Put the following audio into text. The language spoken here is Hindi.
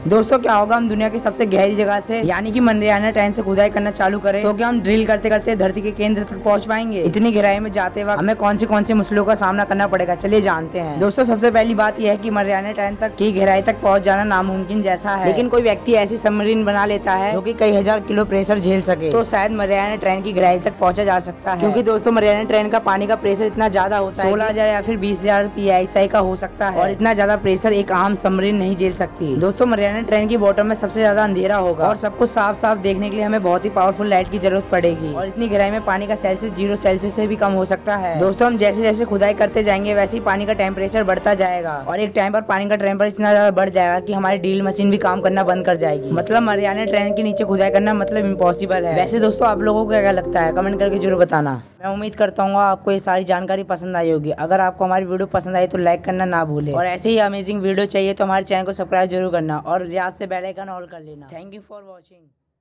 दोस्तों क्या होगा हम दुनिया की सबसे गहरी जगह से यानी कि मरियाना ट्रायंगल से खुदाई करना चालू करें तो क्या हम ड्रिल करते करते धरती के केंद्र तक पहुंच पाएंगे? इतनी गहराई में जाते वक्त हमें कौन से मुश्किलों का सामना करना पड़ेगा, चलिए जानते हैं। दोस्तों सबसे पहली बात यह है कि मरियाना ट्रायंगल तक की गहराई तक पहुंच जाना नामुमकिन जैसा है, लेकिन कोई व्यक्ति ऐसी सबमरीन बना लेता है जो कि कई हजार किलो प्रेशर झेल सके तो शायद मरियाना ट्रायंगल की गहराई तक पहुंचा जा सकता है। क्योंकि दोस्तों मरियाना ट्रायंगल का पानी का प्रेशर इतना ज्यादा होता है 16,000 या फिर 20,000 PSI का हो सकता है और इतना ज्यादा प्रेशर एक आम सबमरीन नहीं झेल सकती। दोस्तों मरियाना ट्रायंगल की बॉटम में सबसे ज्यादा अंधेरा होगा और सब कुछ साफ साफ देखने के लिए हमें बहुत ही पावरफुल लाइट की जरूरत पड़ेगी और इतनी गहराई में पानी का सेल्सियस 0 सेल्सियस से भी कम हो सकता है। दोस्तों हम जैसे जैसे खुदाई करते जाएंगे वैसे ही पानी का टेम्परेचर बढ़ता जाएगा और एक टाइम पर पानी का टेम्परेचर इतना ज्यादा बढ़ जाएगा कि हमारी ड्रिल मशीन भी काम करना बंद कर जाएगी। मतलब मरियाना ट्रायंगल के नीचे खुदाई करना मतलब इम्पॉसिबल है। वैसे दोस्तों आप लोगों को क्या लगता है, कमेंट करके जरूर बताना। मैं उम्मीद करता हूँ आपको ये सारी जानकारी पसंद आई होगी। अगर आपको हमारी वीडियो पसंद आई तो लाइक करना ना भूलें और ऐसे ही अमेजिंग वीडियो चाहिए तो हमारे चैनल को सब्सक्राइब जरूर करना और याद से बेल आइकन ऑल कर लेना। Thank you for watching.